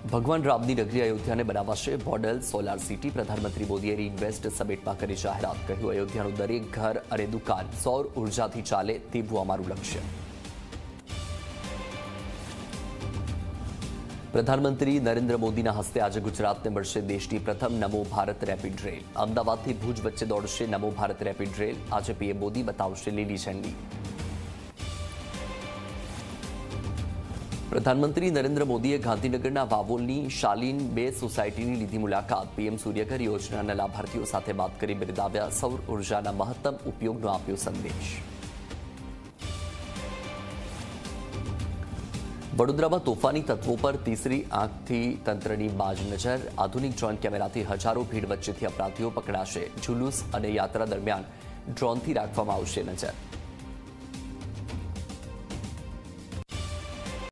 ભગવાન રામની નગરી અયોધ્યાને બનાવાશે મોડેલ સોલાર સિટી. પ્રધાનમંત્રી મોદીએ રીઇન્વેસ્ટ સમિટમાં કરી જાહેરાત. કહ્યું, અયોધ્યાનું દરેક ઘર અને દુકાન સૌર ઉર્જાથી ચાલે તેવું અમારું લક્ષ્ય. પ્રધાનમંત્રી નરેન્દ્ર મોદીના હસ્તે આજે ગુજરાતને મળશે દેશની પ્રથમ નમો ભારત રેપિડ રેલ. અમદાવાદથી ભુજ વચ્ચે દોડશે નમો ભારત રેપિડ રેલ. આજે પીએમ મોદી બતાવશે લીલી ઝંડી. પ્રધાનમંત્રી નરેન્દ્ર મોદીએ ગાંધીનગરના વાવોલની શાલીન 2 સોસાયટીની લીધી મુલાકાત. પીએમ સૂર્યઘર યોજનાના લાભાર્થીઓ સાથે વાત કરી બિરદાવ્યા. સૌર ઉર્જાના મહત્તમ ઉપયોગનો આપ્યો સંદેશ. વડોદરામાં તોફાની તત્વો પર તીસરી આંખથી તંત્રની બાજ નજર. આધુનિક ડ્રોન કેમેરાથી હજારો ભીડ વચ્ચેથી અપરાધીઓ પકડાશે. જુલુસ અને યાત્રા દરમિયાન ડ્રોનથી રાખવામાં આવશે નજર.